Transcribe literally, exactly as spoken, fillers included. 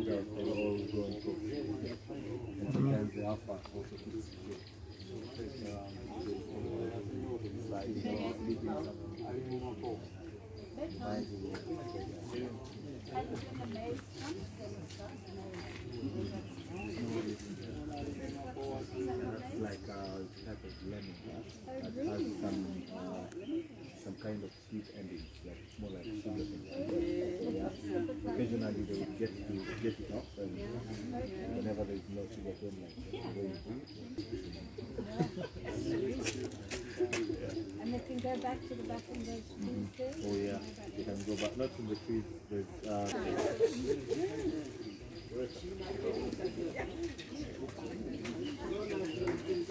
adults are all grown to and sometimes the alpha also keeps around like you know sleeping something. That's like a type of lemon grass that has some uh, some kind of sweet endings, like it's more like sugar things. Yeah. Occasionally they would get to get it off, and whenever there is no sugar cane, like the way you do it. And they can go back to the back in those trees there? Oh yeah, you can go back, not in the trees, there's uh,